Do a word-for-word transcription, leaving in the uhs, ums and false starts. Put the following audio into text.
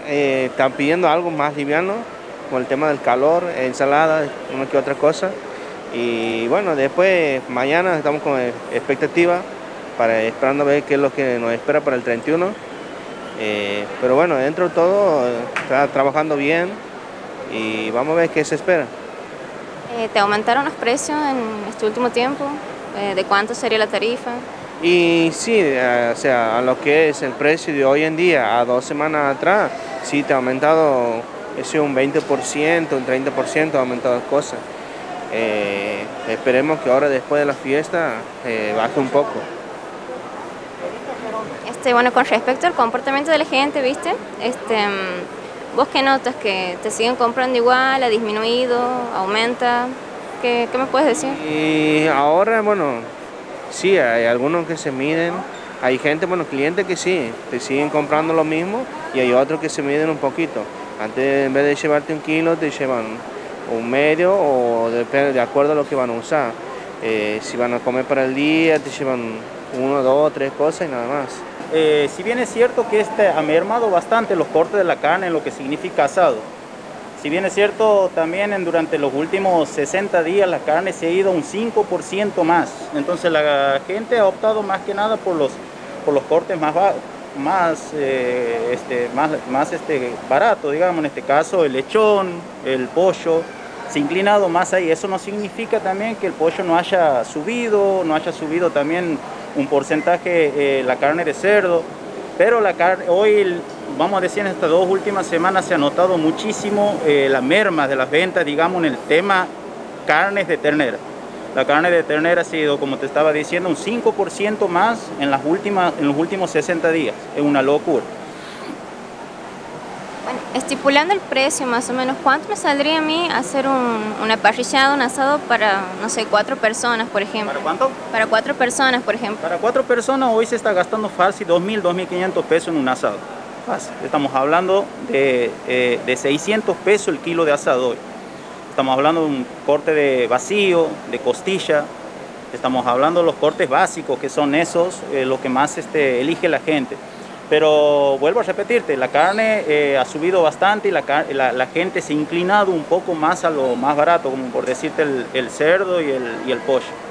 eh, están pidiendo algo más liviano, con el tema del calor, ensalada, una que otra cosa. Y bueno, después mañana estamos con expectativa, para, esperando a ver qué es lo que nos espera para el treinta y uno. Eh, pero bueno, dentro de todo está trabajando bien y vamos a ver qué se espera. Eh, ¿te aumentaron los precios en este último tiempo? Eh, ¿de cuánto sería la tarifa? Y sí, eh, o sea, a lo que es el precio de hoy en día, a dos semanas atrás, sí te ha aumentado ese un veinte por ciento, un treinta por ciento ha aumentado las cosas. Eh, esperemos que ahora después de la fiesta eh, baje un poco. Este, bueno, con respecto al comportamiento de la gente, ¿viste? Este, ¿vos qué notas? ¿Que te siguen comprando igual, ha disminuido, aumenta? ¿Qué, qué me puedes decir? Y ahora, bueno, sí, hay algunos que se miden, hay gente, bueno, clientes que sí, te siguen comprando lo mismo y hay otros que se miden un poquito. Antes, en vez de llevarte un kilo, te llevan un medio o de, de acuerdo a lo que van a usar. Eh, si van a comer para el día, te llevan uno, dos, tres cosas y nada más. Eh, si bien es cierto que este ha mermado bastante los cortes de la carne en lo que significa asado, si bien es cierto también en, durante los últimos sesenta días la carne se ha ido un cinco por ciento más, entonces la gente ha optado más que nada por los, por los cortes más, más, eh, este, más, más este, baratos, digamos, en este caso el lechón, el pollo, se ha inclinado más ahí. Eso no significa también que el pollo no haya subido, no haya subido también un porcentaje eh, la carne de cerdo, pero la carne, hoy, vamos a decir, en estas dos últimas semanas se ha notado muchísimo eh, la merma de las ventas, digamos, en el tema carnes de ternera. La carne de ternera ha sido, como te estaba diciendo, un cinco por ciento más en, las últimas, en los últimos sesenta días. Es una locura. Bueno, estipulando el precio más o menos, ¿cuánto me saldría a mí hacer un, una parrillada, un asado para, no sé, cuatro personas, por ejemplo? ¿Para cuánto? Para cuatro personas, por ejemplo. Para cuatro personas hoy se está gastando fácil dos mil, dos mil quinientos pesos en un asado. Fácil. Estamos hablando de, eh, de seiscientos pesos el kilo de asado hoy. Estamos hablando de un corte de vacío, de costilla. Estamos hablando de los cortes básicos, que son esos, eh, lo que más este, elige la gente. Pero vuelvo a repetirte, la carne eh, ha subido bastante y la, la, la gente se ha inclinado un poco más a lo más barato, como por decirte el, el cerdo y el, y el pollo.